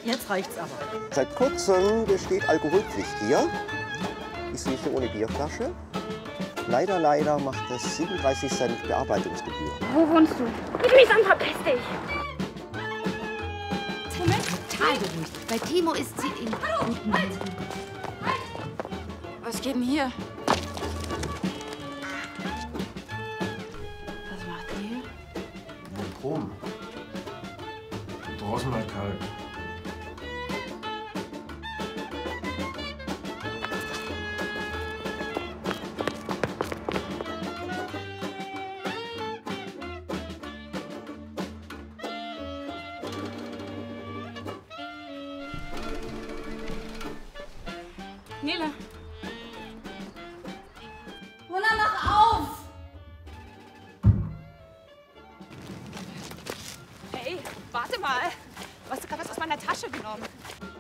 Jetzt reicht's aber. Seit kurzem besteht Alkoholpflicht hier. Ich sehe schon ohne Bierflasche. Leider macht es 37 Cent Bearbeitungsgebühr. Wo wohnst du? Gib mich an, verpiss dich! Moment. Total beruhigt. Bei Timo ist sie in guten Händen. Was geht denn hier? Was macht ihr hier? Proben. Draußen mal kalt. Nele. Mona, mach auf! Hey, warte mal. Du hast gerade was aus meiner Tasche genommen.